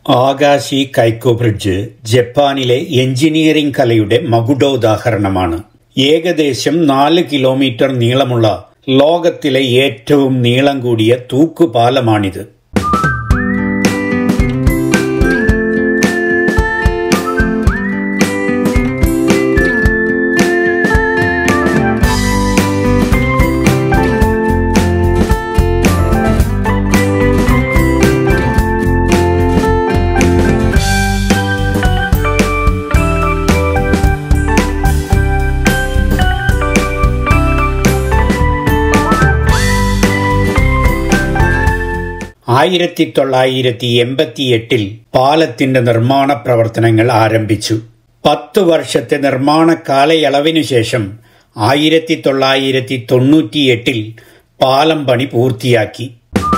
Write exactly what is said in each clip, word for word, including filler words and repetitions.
ആകാശി കൈക്കോ bridge ജപ്പാനിലെ engineering കലയുടെ മകുടോദാഹരണമാണ്. ഏകദേശം നാല് കിലോമീറ്റർ നീളമുള്ള ലോകത്തിലെ ഏറ്റവും നീളം കൂടിയ തൂക്കുപാലമാണിത്. ആയിരത്തി തൊള്ളായിരത്തി എൺപത്തി എട്ടിൽ പാലത്തിന്റെ നിർമ്മാണ പ്രവർത്തനങ്ങൾ ആരംഭിച്ചു. പത്തു വർഷത്തെ നിർമ്മാണ കാലയളവിനു ശേഷം ആയിരത്തി തൊള്ളായിരത്തി തൊണ്ണൂറ്റി എട്ടിൽ പാലം പണി പൂർത്തിയാക്കി.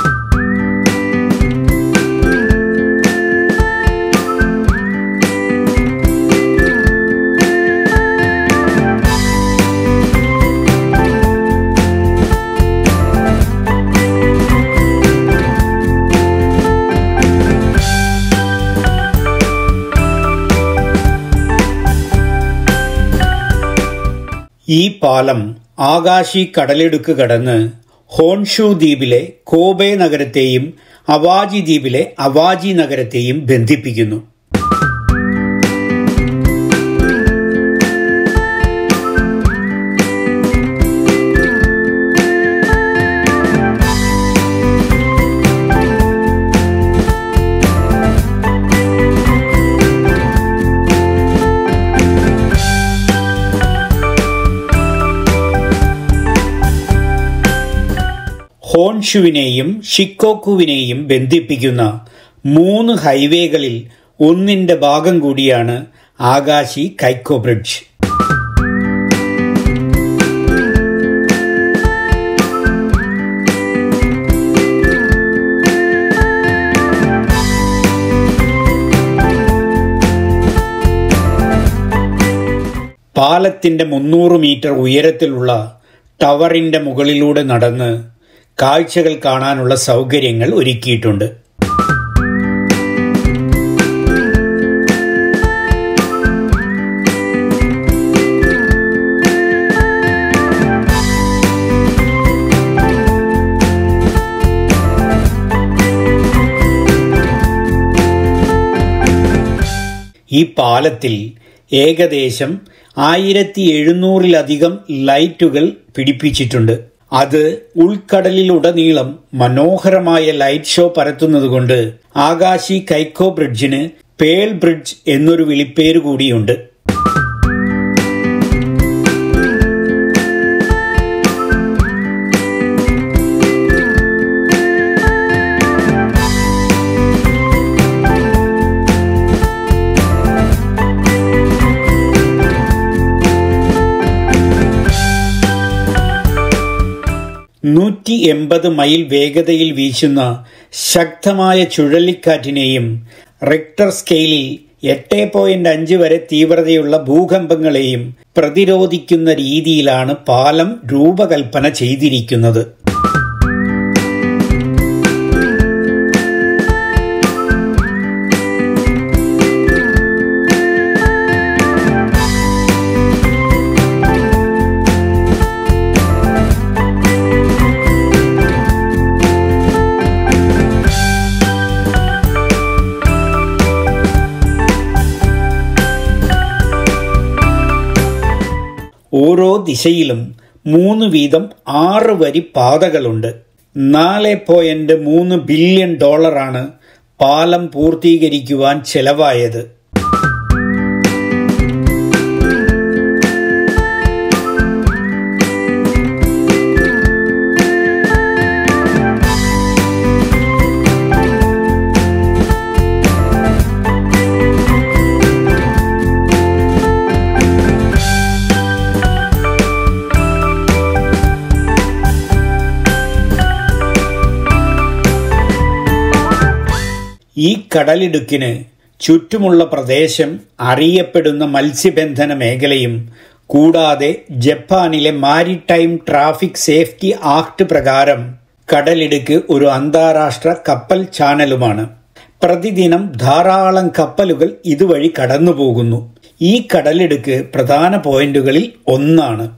ഈ പാലം ആകാശി കടലിടുക്ക് കടന്ന് ഹോൺഷു ദ്വീപിലെ കോബെ നഗരത്തെയും അവാജി ദ്വീപിലെ അവാജി നഗരത്തെയും ബന്ധിപ്പിക്കുന്നു. ഹോൺഷുവിനെയും ഷിക്കോക്കുവിനെയും ബന്ധിപ്പിക്കുന്ന മൂന്ന് ഹൈവേകളിൽ ഒന്നിന്റെ ഭാഗം കൂടിയാണ് ആകാശി കൈക്കോ ബ്രിഡ്ജ്. പാലത്തിന്റെ മുന്നൂറ് മീറ്റർ ഉയരത്തിലുള്ള ടവറിന്റെ മുകളിലൂടെ നടന്ന് കാഴ്ചകൾ കാണാനുള്ള സൗകര്യങ്ങൾ ഒരുക്കിയിട്ടുണ്ട്. ഈ പാലത്തിൽ ഏകദേശം ആയിരത്തി എഴുന്നൂറിലധികം ലൈറ്റുകൾ പിടിപ്പിച്ചിട്ടുണ്ട്. അത് ഉൾക്കടലിലുടനീളം മനോഹരമായ ലൈറ്റ് ഷോ പരത്തുന്നതുകൊണ്ട് ആകാശി കൈക്കോ ബ്രിഡ്ജിന് പേൾ ബ്രിഡ്ജ് എന്നൊരു വിളിപ്പേര് കൂടിയുണ്ട്. നൂറ്റി എൺപത് മൈൽ വേഗതയിൽ വീശുന്ന ശക്തമായ ചുഴലിക്കാറ്റിനെയും റിക്ടർ സ്കെയിലിൽ എട്ട് പോയിന്റ് അഞ്ച് വരെ തീവ്രതയുള്ള ഭൂകമ്പങ്ങളെയും പ്രതിരോധിക്കുന്ന രീതിയിലാണ് പാലം രൂപകൽപ്പന ചെയ്തിരിക്കുന്നത്. ഓരോ ദിശയിലും മൂന്ന് വീതം ആറ് വരി പാതകളുണ്ട്. നാല് പോയിന്റ് മൂന്ന് ബില്യൺ ഡോളറാണ് പാലം പൂർത്തീകരിക്കുവാൻ ചെലവായത്. ഈ കടലിടുക്കിന് ചുറ്റുമുള്ള പ്രദേശം അറിയപ്പെടുന്ന മത്സ്യബന്ധന മേഖലയും കൂടാതെ ജപ്പാനിലെ മാരിടൈം ട്രാഫിക് സേഫ്റ്റി ആക്ട് പ്രകാരം കടലിടുക്ക് ഒരു അന്താരാഷ്ട്ര കപ്പൽ ചാനലുമാണ്. പ്രതിദിനം ധാരാളം കപ്പലുകൾ ഇതുവഴി കടന്നുപോകുന്നു. ഈ കടലിടുക്ക് പ്രധാന പോയിന്റുകളിൽ ഒന്നാണ്.